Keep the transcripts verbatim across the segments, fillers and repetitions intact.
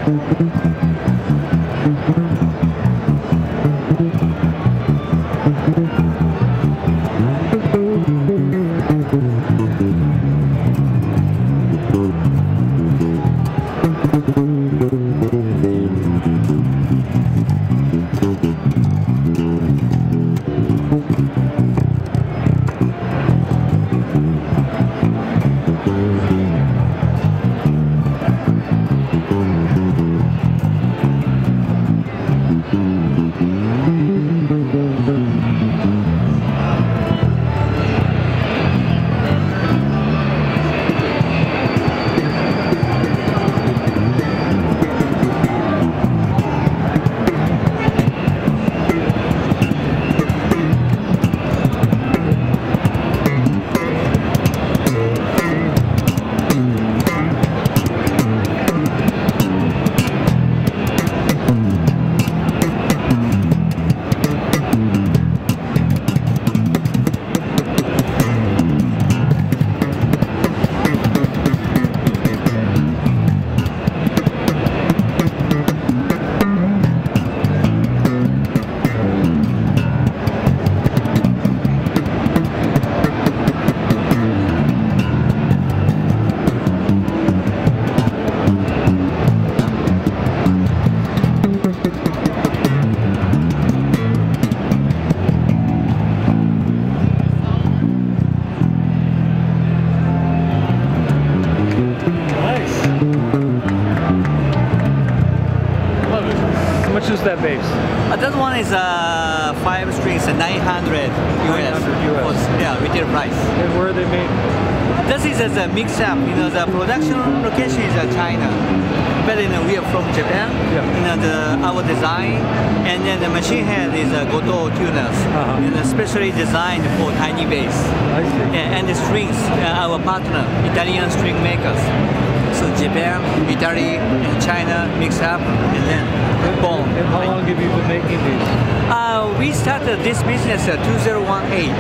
How much is that bass? Uh, that one is uh, five strings, uh, nine hundred U S. nine hundred U S. For, yeah, retail price. And where are they made? This is as a mix-up. You know, the production location is uh, China, but you know, we are from Japan. Yeah. You know, the, our design, and then the machine head is uh, Goto tuners, Uh-huh. and especially designed for tiny bass. I see. Yeah, and the strings, uh, our partner, Italian string makers. So Japan, Italy, and China mix up, and then boom. And how long have you been making these? Uh, we started this business in uh, two thousand eighteen.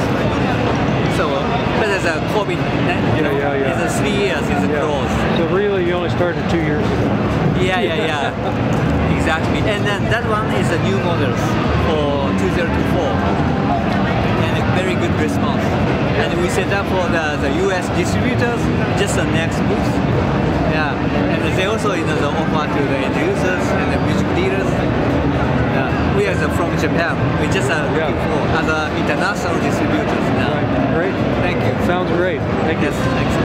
So, uh, but as a COVID, you know, yeah, yeah. it's uh, three years, it's Yeah. closed. So really you only started two years ago. Yeah, yeah, yeah. Exactly. And then that one is a new model for two thousand four. And a very good response. And we set up for the, the U S distributors just the next booth. Yeah. And they also, you know, the offer to the end users and the music dealers. Yeah. We are the, from Japan. We just are looking Yeah. for other international distributors now. Right. Great. Thank you. Sounds great. Thank you. Yes, thanks.